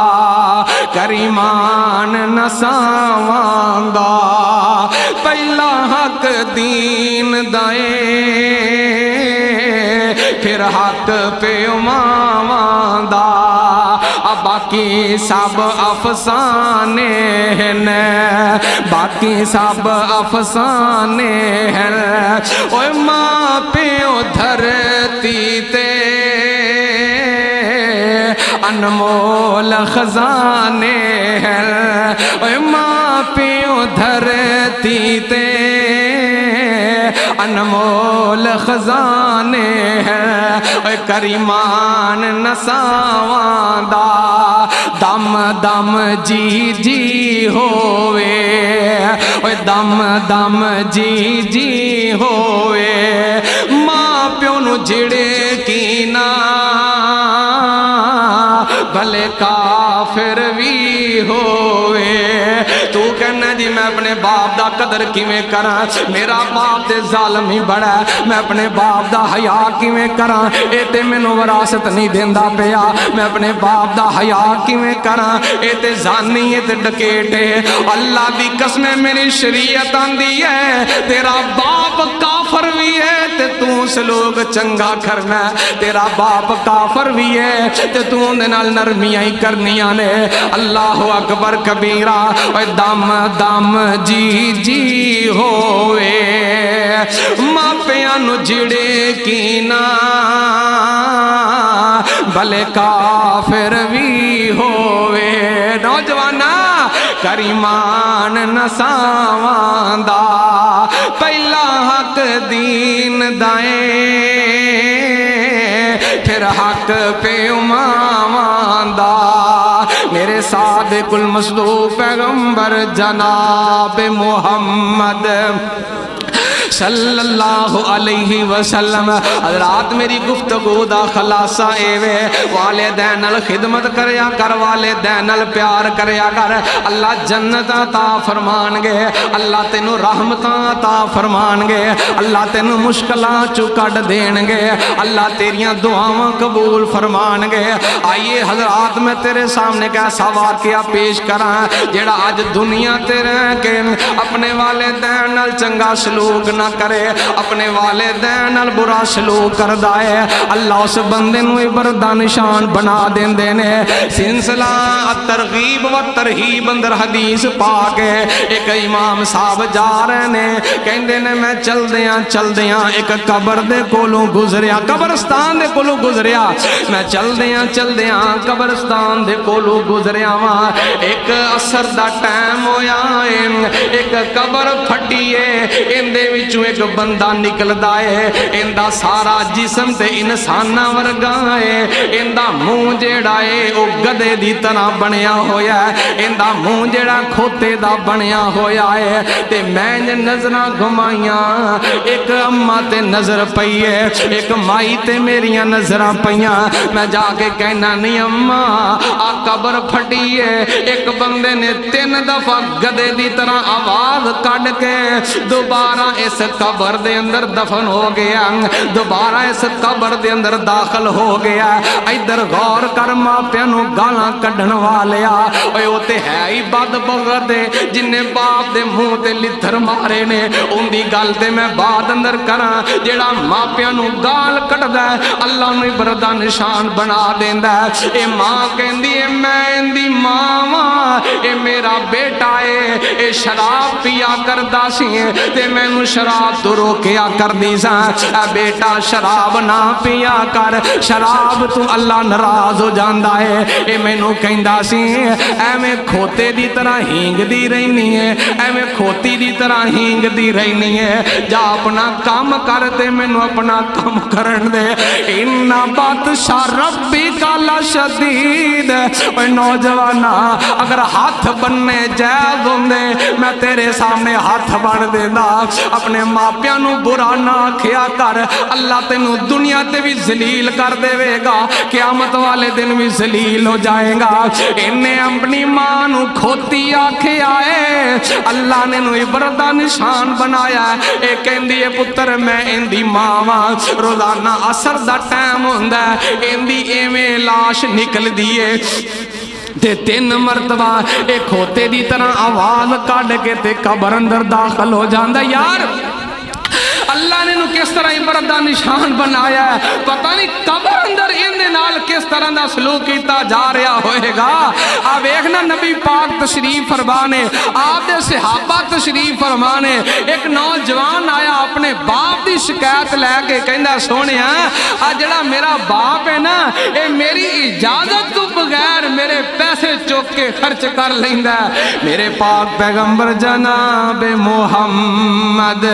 करीमान नसावांदा, पहला हक दीन दाए फिर हक प्यो मावांदा। बाकी सब अफसाने हैं, बाकी सब अफसाने हैं। ओए माँ प्यो धरती ते अनमोल खजाने हैं, ओए माँ प्यो धरती ते अनमोल खजाने हैं। ओए करीमान नसावांदा, दम दम जी जी होवे, ओए दम दम जी जी होवे, माँ प्यो नू जिड़े की ना भले काफिर भी होवे। तू कहना जी मैं अपने बाप दा कदर किवें करा, मेरा बाप ते जालिम ही बड़ा है, मैं अपने बाप दा हया किवें करा, ये ते मैनू विरासत नहीं देंदा पिया, मैं अपने बाप दा हया किवें करा, ये ते जानी है ते डकेट है। अल्लाह दी कसम मेरी शरीयत आंदी है, तेरा बाप काफर भी है ते तू सलूक चंगा करना, तेरा बाप काफर भी है ते तू उहदे नाल नरमियां ही करनियां ने। अल्लाह अकबर कबीरा। दम दम जी जी होवे, मापियां नू जिड़े की ना भले काफिर भी होवे। नौजवाना करीमान नसावांदा, पहला हक दीन दाए फिर हक प्यो मावांदा। मेरे सादिकुल मसदूक पैगंबर जनाब मोहम्मद सल्लल्लाहु अलैहि वसल्लम। हज़रात मेरी गुफ्तगू दा खलासा एवे, वालिदैन नाल खिदमत करया कर, वालिदैन नाल प्यार करया कर। अल्लाह जन्नत अता फरमानगे, अल्लाह तेनू रहमतां अता फरमानगे, अल्लाह तेनू मुश्किलां चों कढ देणगे, अल्लाह तेरियां दुआवां कबूल फरमानगे। आइए हज़रात मैं तेरे सामने एक ऐसा वाक़या पेश करा जेड़ा अज दुनिया ते रह के अपने वालिदैन नाल चंगा सलूक ना करे, अपने वालिदैन नाल बुरा सलूक करदा है, अल्लाह उस बंदे नू इबरत दा निशान बना देंदे ने। सिलसिला तरगीब व तरहीब अंदर हदीस पाक है, एक इमाम साहब जा रहे ने, कहंदे ने मैं चलदियां एक कबर दे कोलों गुजरिया, कब्रस्तान दे कोलों गुजरिया, मैं चलदियां कब्रस्तान दे कोलों गुजरिया वा। एक असर दा टाइम होया है, एक कबर फटी है, इंदे विचों एक बंदा निकलदा है, इंदा सारा जिस्म ते इंसाना वर्गा है, इंदा मुंह जेड़ा है वो गधे दी तरह बनया होया है, इंदा मुंह जेड़ा खोते दा बनया होया है। ते मैं नजरां घुमाइयां, एक अम्मा ते नजर पई है, एक माई ते मेरियां नजरां पईयां। मैं जाके कहना नहीं अम्मा आ कबर फटी है, एक बंदे ने 3 दफा गधे दी तरह आवाज कढ़ के दोबारा इस कबर दे अंदर दफन हो गया, दोबारा इस कबर दे अंदर दाखिल हो गया। इधर गौर कर, मापियां नू गालां कढ़न वालिया, ओए ओ ते है ही बदबगत जिन्हें बाप दे मुंह ते लिथर मारे ने, उनदी गल ते मैं बाद अंदर करा। जेड़ा मापियां नू गाल कढ़दा अल्लाह नू इबरत दा निशान बना देंदा। ए मां कहंदी है मैं इंदी मां वां, ए मेरा बेटा है, ए शराब पिया करदा सी ते मैनू शराब तो रोकिया कर दी सा, बेटा शराब ना पिया कर, शराब तू अल्लाह नाराज हो जाता है। ये मैनू कहंदा सी एवें खोते दी तरह हींगदी रहनी है, एवें खोती दी तरह हींगदी रहनी है, जा अपना काम कर ते मैनू अपना काम करन दे। इन्ना बादशाह रब्बी काला शदीद। नौजवाना अगर हाथ बनने जायज होंदे मैं तेरे सामने हाथ बन देना। अपने मापियां नू बुरा ना आखिया कर, अल्लाह तेनू दुनिया ते भी जलील कर देवेगा, क़यामत वाले दिन भी जलील हो जाएगा। इन्हें अपनी मां नू खोती आखिया है, अल्लाह ने नू इबरत दा निशान बनाया। ये कहंदी है पुत्र मैं इंदी मां वां, रोजाना असर दा टाइम हुंदा इंदी एवें लाश निकलदी है ते 3 मरतबा एक खोते दी तरह आवाज कढ़ के ते कबर अंदर दाखिल हो जांदा। यार अल्लाह ने किस तरह इबरत दा निशान बनाया है, पता नहीं कबर अंदर इहदे नाल किस तरह दा सलूक कीता जा रहा होएगा। आ वेखना नबी पाक तशरीफ फरमाने, आपदे सहाबा तशरीफ फरमाने, एक नौजवान आया अपने बाप दी शिकायत लैके कहंदा सोहणिया आ जिहड़ा मेरा बाप है ना ये मेरी इजाजत तो बगैर मेरे पैसे चुक के खर्च कर लैंदा। मेरे पाक पैगंबर जनाब मुहम्मद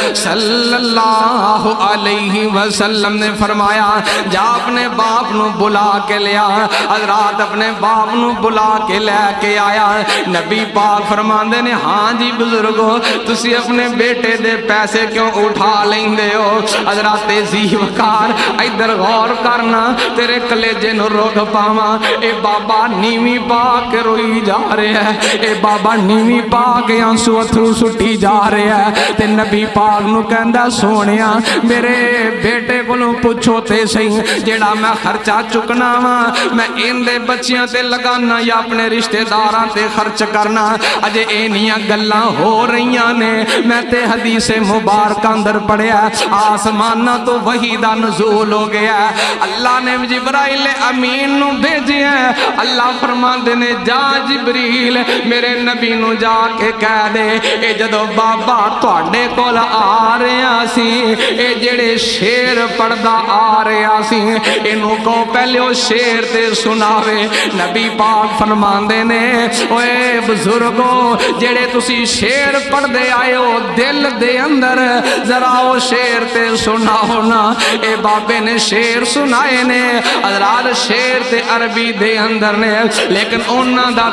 सल्लल्लाहु अलैहि वसल्लम ने फरमाया जा अपने बाप नू बुला के लिया। हजरात अपने बाप नू बुला के लैके आया। नबी पाक फरमांदे ने हाँ जी बुजुर्गो तुसी अपने बेटे दे पैसे क्यों उठा लेंदे हो। हजरात जी वकार इधर गौर करना तेरे कलेजे नू रोक पावा। ए बाबा नीवी पा के रोई जा रहा है, ए बाबा नीवी पा के आंसू अथरू सुटी जा रहा है। ते नबी पाक नू कहंदा सोनिया मेरे बेटे कोलों पुछो ते सही जेड़ा मैं खर्चा चुकना वा मैं इनदे बच्चियां ते लगाना या अपने रिश्तेदारां ते खर्च करना। अजे इनियां गल्लां हो रहीआं ने मैं ते हदीसे मुबारक अंदर पढ़िया आसमाना तो वही दा नज़ूल हो गया। अल्लाह ने जिब्राइल अमीन नू भेजिया। अल्लाह फरमांदे ने जा जिब्रील मेरे नबी नू जाके कह दे ए जदों बाबा तुहाडे कोल आ रहा सी ए जेड़े शेर पढ़दा आ रहा सी इनू को पहले ओ शेर ते सुनावे। नबी पाक फरमांदे ने ओए बुजुर्गो जेड़े तुसी शेर पढ़दे आए हो दिल दे अंदर जरा ओ शेर ते सुनाओ ना। ए बाबे ने शेर सुनाए ने हज़रात शेर ते अरबी दे अंदर ने लेकिन उन्हां दा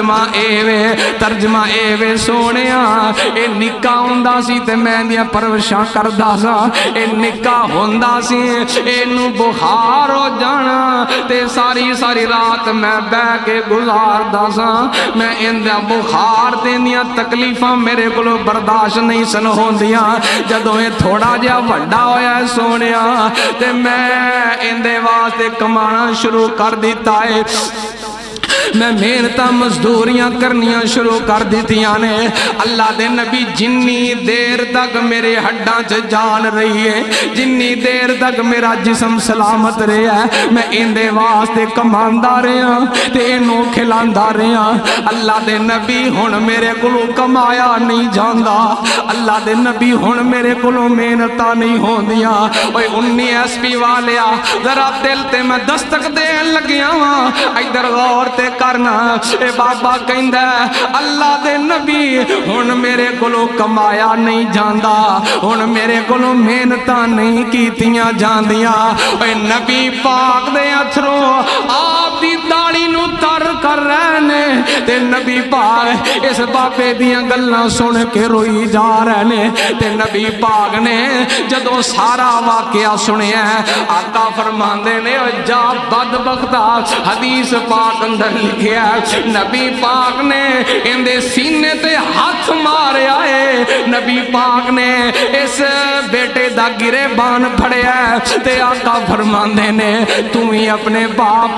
तर्जमा एवे सोनिया ए निक्का हुंदा सी ते मैं दियां परवरिशां करदा सा। ए निक्का हुंदा सी इनू बुखार हो जाना ते सारी सारी रात मैं बह के गुजारदा सा। मैं इंदा बुखार ते इंदियां तकलीफां मेरे कोलों बर्दाश्त नहीं सन होंदियां। जदों ये थोड़ा जिहा वड्डा होया सोनिया ते मैं इंदे वास्ते कमाना शुरू कर दिता है। मैं मेहनत मजदूरियां करनियां शुरू कर दितियां ने। अल्लाह दे नबी जिन्नी देर तक मेरे हड्डां च जान रही है जिन्नी देर तक मेरा जिस्म सलामत रहा मैं इंदे वास्ते कमांदा रहा ते इनू खिलांदा रहा। अल्लाह दे नबी हुण मेरे कोलों कमाया नहीं जांदा। अल्लाह दे नबी हुण मेरे कोलों मेहनतां नहीं होंदियां। ओए 19 SP वालिया जरा दिल ते मैं दस्तक देन लगिया वा इधर गौर ते करना। ए बाबा कहंदा अल्लाह दे नबी हुण मेरे कोलों कमाया नहीं जांदा हुण मेरे कोलों मेहनतां नहीं कीतियां जांदियां। ओए नबी पाक दे अथरों आप दी दाढ़ी नू तर कर रहे ने ते नबी पाक इस बाबे दियां गल्लां सुन के रोई जा रहे ने। ते नबी पाक ने जदों सारा वाकया सुनिया आका फरमांदे ने जा बदबख्ता हदीस पाक अंदर लिखिया नबी पाक ने इंदे सीने ते हाथ मारिया है। नबी पाक ने इस बेटे दा गिरेबान फड़िया ते आका फरमांदे ने तू ही अपने बाप दा वे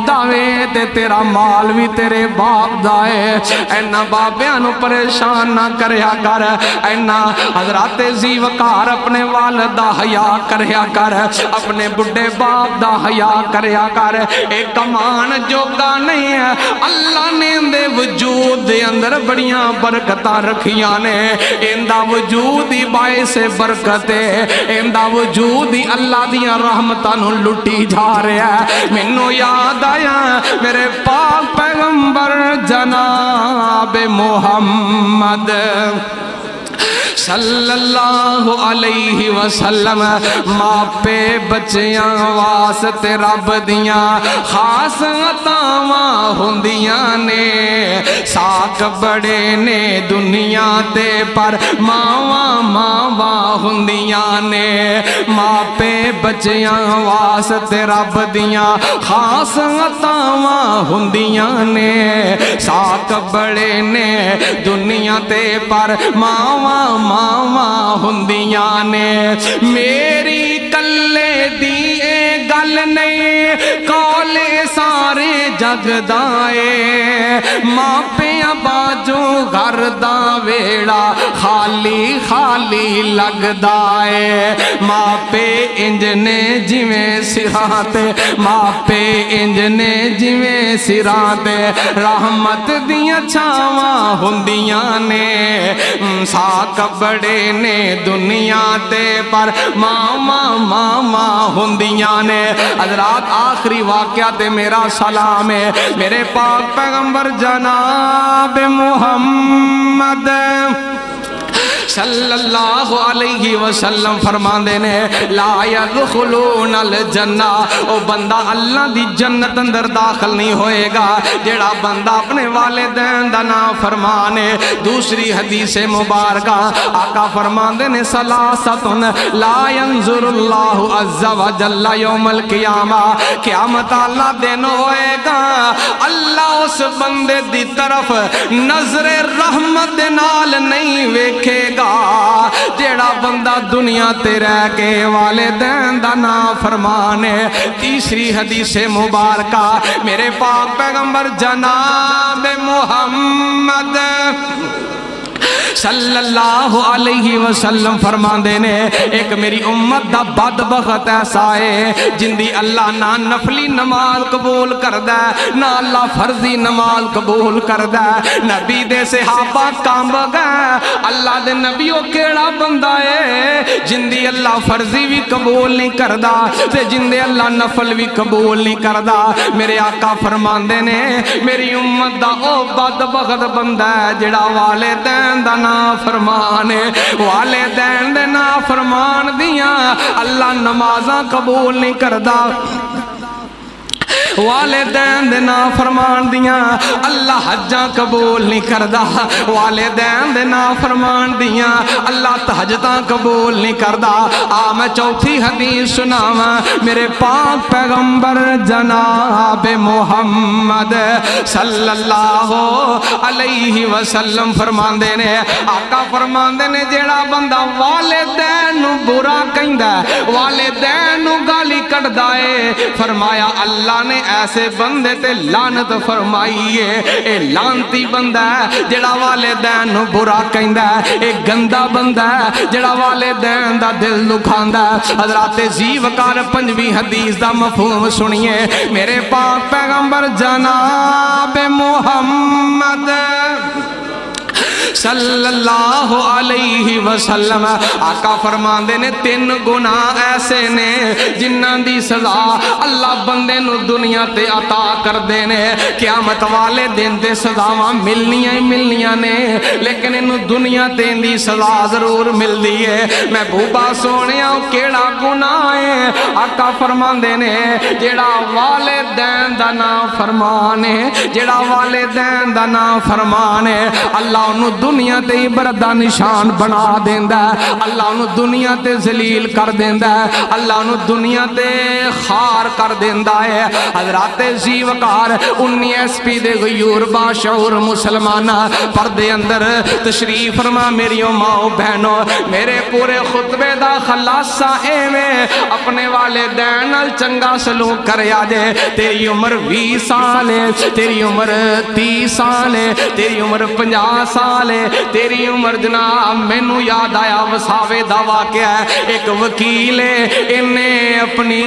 تے تیرا مال بھی تیرے باپ دا ہے اینا بابیاں نو پریشان نہ کریا کر اینا حضرات زی وقار اپنے والدہ حیا کریا کر اپنے بڑھے باپ دا حیا کریا کر ایک کمان جوگا نہیں ہے اللہ نے اندے وجود دے اندر بڑیاں برکتاں رکھیاں نے اندہ وجود ہی باعث برکت ہے اندہ وجود ہی اللہ دیاں رحمتاں نو لٹی جا رہا ہے منو یاد آیا میرے پاک پیغمبر جناب محمد صلی اللہ علیہ وسلم ماپے بچیاں واسطے رب دیاں خاص عطاواں ہوندیاں نے ساک بڑے نے دنیا تے پر ماواں ماواں ہوندیاں نے ماپے بچیاں واسطے رب دیاں خاص عطاواں ہوندیاں نے ساک بڑے نے دنیا تے پر ماواں ماواں ہوندیاں نے میری کلے دی اے گل نہیں کولے سارے جگ دائے ماپیاں باجو گھر دا ویڑا خالی خالی لگ دائے ماپے انجنے جویں سراتے ماپے انجنے جویں سراتے رحمت دیاں چھاواں ہوندیاں نے ساک بڑے نے دنیا تے پر ماما ماما ہوندیاں نے حضرات آخری واقعہ تے میرا سلام ہے میرے پاک پیغمبر جناب محمد صلی اللہ علیہ وسلم فرماندے نے لا یدخلون الجنہ او بندہ اللہ دی جنت اندر داخل نہیں ہوئے گا جڑا بندہ اپنے والدین دا نام فرمانے دوسری حدیث مبارکہ آقا فرماندے نے ثلاثتن لا ينظر اللہ عز و جل یوم القیامہ قیامت اللہ دن ہوئے گا اللہ اس بندے دی طرف نظر رحمت نال نہیں ویکھے گا جیڑا بندہ دنیا تے رہ کے والدین دا نافرمانے تیسری حدیث مبارکہ میرے پاک پیغمبر جناب محمد صلی اللہ علیہ وسلم فرماندے نے ایک میری امت دا بدبخت ایسا ہے جن دی اللہ نہ نفلی نماز قبول کردہ نہ اللہ فرضی نماز قبول کردہ نبی دے صحابہ کام گئے اللہ دے نبیوں کیڑا بندہ ہے جن دی اللہ فرضی بھی قبول نہیں کردہ تے جن دے اللہ نفل بھی قبول نہیں کردہ میرے آقا فرماندے نے میری امت دا او بدبخت بندہ ہے جڑا والدین دا نافرمان والدین دے نافرمان دیاں اللہ نمازاں قبول نہیں کردہ والدین دے نافرمان دیاں اللہ حجاں قبول نہیں کردہ والدین دے نافرمان دیاں اللہ تہجداں قبول نہیں کردہ میں چوتھی حدیث سناواں میرے پاک پیغمبر جناب محمد صلی اللہ علیہ وسلم فرماندے نے آقا فرماندے نے جیڑا بندہ والدین نو برا کہندا والدین نو گالی کڈدا اے فرمایا اللہ نے ایسے بندے تے لعنت فرمائی ہے اے لعنتی بندہ ہے جڑا والدین نو برا کہندا ہے اے گندا بندہ ہے جڑا والدین دا دل دکھاندا ہے حضرات زی وقار پنجویں حدیث دا مفہوم سنیے میرے پاک پیغمبر جناب محمد صلی اللہ علیہ وسلم آقا فرماندے نے تین گناہ ایسے نے جنہ دی سزا اللہ بندے نو دنیا تے عطا کر دینے قیامت والے دن تے سزاواں ملنیاں ہی ملنیاں نے لیکن انو دنیا تے دی سزا ضرور مل دیئے محبوبہ سونیاں کیڑا گناہ ہے آقا فرماندے نے جیڑا والدین دا نا فرمانے جیڑا والدین دا نا فرمانے اللہ انو دنیا تے عبرت دا نشان بنا دیندا ہے، اللہ انہوں دنیا تے ذلیل کر دیندا ہے، اللہ انہوں دنیا تے خار کر دیندا ہے۔ حضرات زی وقار 19 دے غیور باشعور مسلمانہ پردے اندر تشریف فرما میری ماں بہنوں، میرے پورے خطبے دا خلاصہ ایویں اپنے والدین نال چنگا سلوک کریا جے۔ تیری عمر 20 سال ہے، تیری عمر 30 سال ہے، تیری عمر 50 سال ہے، تیری عمر جناب مینوں یاد آیا وساوے دا واقعہ ہے۔ ایک وکیل ہے، انہیں اپنی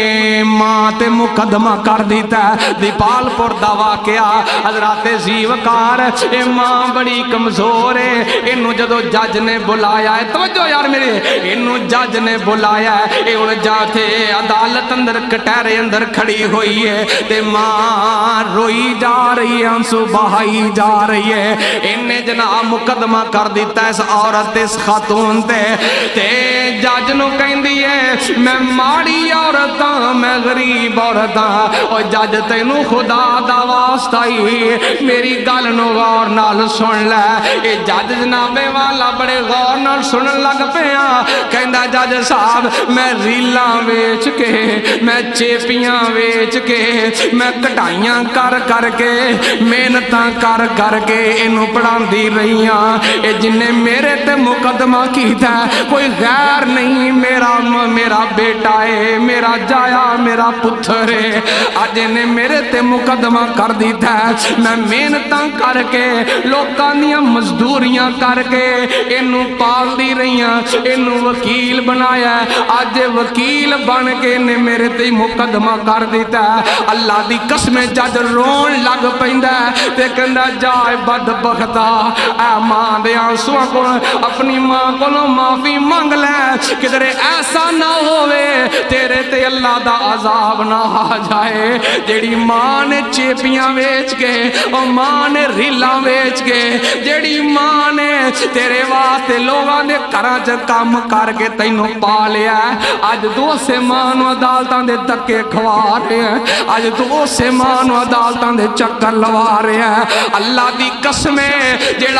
ماں تے مقدمہ کر دیتا ہے، دیپال پور دا واقعہ۔ حضرات زی وقار اے ماں بڑی کمزور ہے، انہوں جدو جج نے بلایا ہے، توجہ یار میرے، انہوں جج نے بلایا ہے، انہوں جاتے عدالت اندر کٹہرے اندر کھڑی ہوئی ہے، تے ماں روئی جا رہی ہے، آنسو بہائی جا رہی ہے۔ انہیں جناب مقدمہ کر دیتا ہے اس عورت اس خاتون تے جج نو کہیں دیئے میں ماڑی عورتاں میں غریب عورتاں، اور جج تینوں خدا دا واسطہ ہی میری گل نو غور نال سن لے۔ اے جج جناب والا بڑے غور نال سنن لگ پیا، کہندا جج صاحب میں ریلاں ویچ کے، میں چیپیاں ویچ کے، میں کٹائیاں کر کے، محنتاں کر کے انہوں پڑھاندی رہیاں۔ اے جنہیں میرے تے مقدمہ کیتا ہے کوئی غیر نہیں، میرا بیٹا ہے، میرا جایا میرا پتھر ہے، آج انہیں میرے تے مقدمہ کر دیتا ہے۔ میں محنتاں کر کے لوکاں دیاں مزدوریاں کر کے انہوں پال دی رہیاں، انہوں وکیل بنایا ہے، آج وکیل بن کے انہیں میرے تے مقدمہ کر دیتا ہے۔ اللہ دی قسم جج رون لگ پیندا ہے تے کہندا جائے بدبختا، اے ماں دے آنسواں کو اپنی ماں کو معافی مانگ لے، کدھرے ایسا نہ ہوئے تیرے تے اللہ دا عذاب نہ آ جائے۔ جیڑی ماں نے چیپیاں ویچ کے، اور ماں نے ریلاں ویچ کے، جیڑی ماں نے تیرے واسطے لوگاں دے گھراں چ کام کر کے تینوں پا لیا ہے، اج تو اسے ماں نوں عدالتاں دے دھکے کھوا رہے ہیں، اج تو اسے ماں نوں عدالتاں دے چکر لوا رہے ہیں۔ اللہ دی قسم جیڑا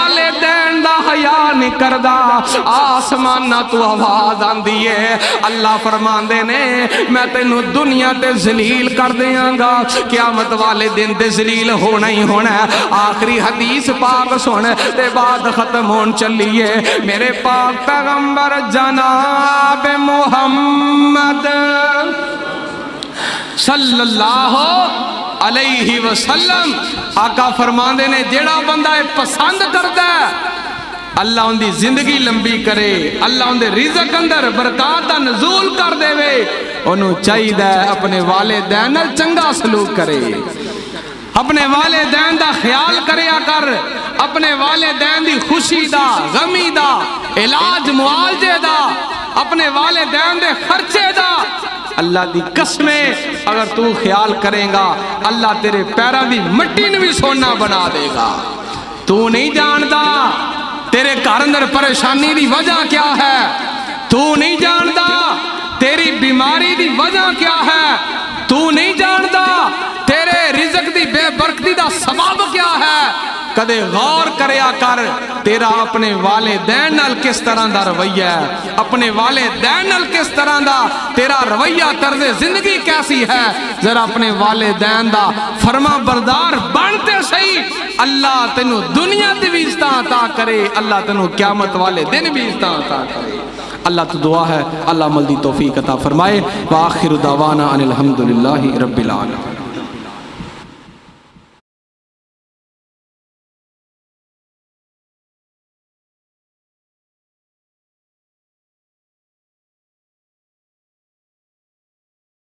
والدین دا حیا نہیں کردا، آسمان نہ تو آواز آندی ہے، اللہ فرماندے نے میں تینوں دنیا تے ذلیل کر دیاں گا، قیامت والے دن تے ذلیل ہونا ہی ہونا ہے۔ آخری حدیث پاک سن تے بعد ختم ہون چلیے، میرے پاک پیغمبر جناب محمد صلی اللہ علیہ وسلم آقا فرماندے نے جیڑا بندہ پسند کرتا ہے اللہ ان دی زندگی لمبی کرے، اللہ ان دے رزق اندر برکات دا نزول کر دے وے، انہوں چاہیے اپنے والدین چنگا سلوک کرے، اپنے والدین دا خیال کریا کر، اپنے والدین دی خوشی دا، غمی دا، علاج معالجے دا، اپنے والدین دے خرچے دا، اللہ دی قسمیں اگر تو خیال کریں گا اللہ تیرے پیران دی مٹی نے بھی سونا بنا دے گا۔ تو نہیں جاندا تیرے گھر اندر پریشانی دی وجہ کیا ہے، تو نہیں جاندا تیری بیماری دی وجہ کیا ہے، تو نہیں جاندا تیرے رزق دی بے برکتی دا سبب کیا ہے۔ کدے غور کریا کر تیرا اپنے والدین نال کس طرح دا رویہ ہے، اپنے والدین نال کس طرح دا تیرا رویہ طرز زندگی کیسی ہے، ذرا اپنے والدین دا فرما بردار بنتے صحیح، اللہ تینوں دنیا دی بھی عزت عطا کرے، اللہ تینوں قیامت والے دن بھی عزت عطا کرے۔ اللہ تو دعا ہے اللہ عمل دی توفیق عطا فرمائے۔ وآخر دعوانا ان الحمدللہ رب العالمین۔